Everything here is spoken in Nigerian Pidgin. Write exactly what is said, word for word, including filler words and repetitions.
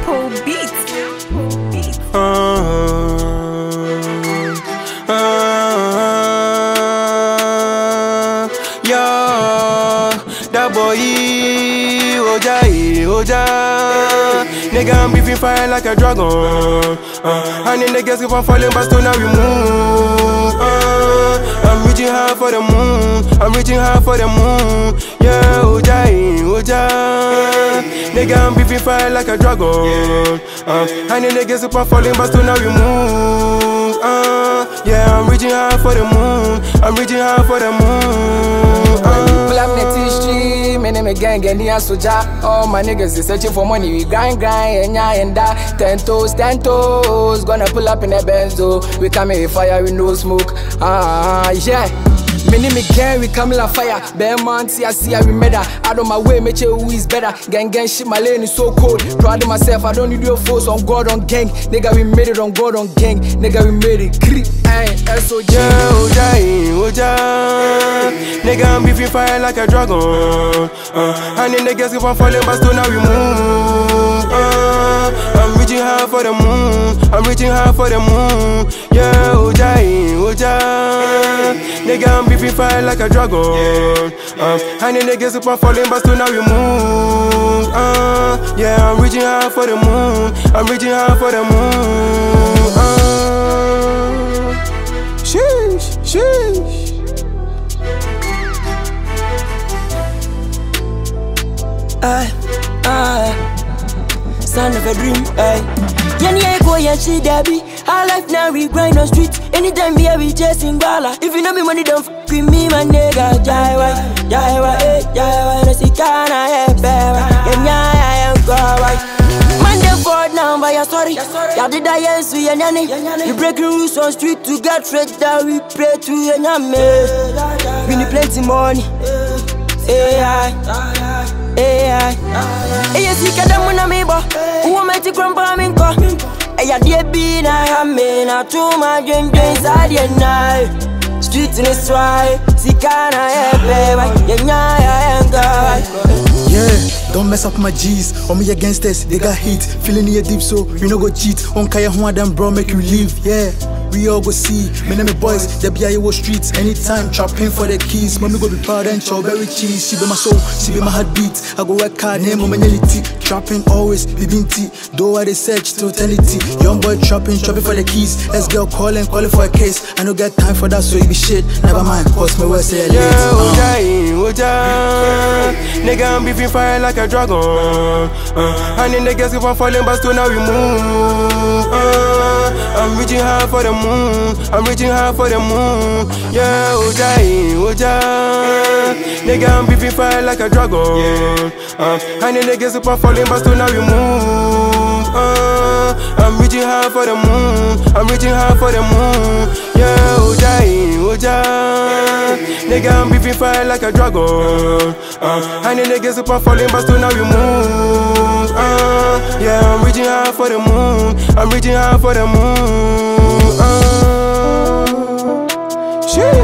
Sample beats. Uh, uh, yeah, that boy, Oja, Oja. Nigga, I'm beefing fire like a dragon. Uh, and then the girls keep on falling, but still now we move. Uh, I'm reaching high for the moon. I'm reaching high for the moon. Yeah, Oja, Oja. Nigga, I'm beefing fire like a dragon. Uh, and then the girls keep on falling, but still now we move. Uh, yeah, I'm reaching high for the moon. I'm reaching high for the moon. Uh, Pull up the street, my name is gang and here soja. All my niggas is searching for money. We grind, grind, and yeah, and that. Ten toes, ten toes. Gonna pull up in a benzo. We coming with fire, we no smoke. Ah, uh, yeah. My name is gang, we coming like fire. Bear man, see I see I we murder. Out of my way, make sure who is better. Gang, gang, shit, my lane is so cold. Proud of myself, I don't need your force on God, on gang. Nigga, we made it on God, on gang. Nigga, we made it. Creep, ayy, S O J. yeah, Oja, Oja. Nigga, I'm beefing fire like a dragon. Uh, and then the girls keep on falling, but still now we move. Uh, I'm reaching high for the moon. I'm reaching high for the moon. Yeah, Oja, Oja. Nigga, I'm beefing fire like a dragon. Uh, and then the girls keep on falling, but still now we move. Uh, yeah, I'm reaching high for the moon. I'm reaching high for the moon. Uh, sheesh, sheesh. Aye, aye, son of a dream, aye. Yanni I go and she Debbie. Our life now we grind on street. Anytime we here we chasing bala. If you know me money don't f with me, my nigga. Jaiwa, Jaiwa, eh, Jaiwa. No see kana eh, beba. Yenya I am go. Man they forward now by your story. Ya did I yes we yanni. You breaking rules on street to get straight that we pray to yanni. We need plenty money. Hey, aye. Hey, aye. Hey, you see, kadam when I'm able. Who am I to crumble me? Hey, ya dear be na hamme na too much and drinks at the night. Street in the stride, see kana eh, baby. Yeah, yeah, yeah, yeah, don't mess up my G's. On me against us, they got hit. Feeling near deep, so we no go cheat. On Kaya Hua, them bro, make you leave, yeah. We all go see, me name me boys, they be Iowa streets. Anytime, chopping for the keys. Mommy go be proud and strawberry cheese. She be my soul, she be my heartbeat. I go work hard, name on my nility. Trapping always, be binty. Though I research to eternity. Young boy trapping, trapping for the keys. Let's girl calling, calling for a case. I no get time for that, so it be shit. Never mind, cause my words say late. Yeah, Oja, Oja. Nigga, I'm beefing fire like a dragon. Uh, and then the girls keep on falling, but still now we move. Uh, I'm reaching high for the moon. I'm reaching high for the moon. Yeah, Oja, Oja. Nigga, I'm beefing fire like a dragon. Uh, and then the girls keep on falling, but still now we move. Uh, I'm reaching high for the moon. I'm reaching high for the moon. Yeah, Oja, Oja. Nigga, I'm beefing fire like a dragon. Uh, and then the girls keep on falling, but still now we move. Uh, yeah, I'm reaching high for the moon. I'm reaching high for the moon. Uh, shit.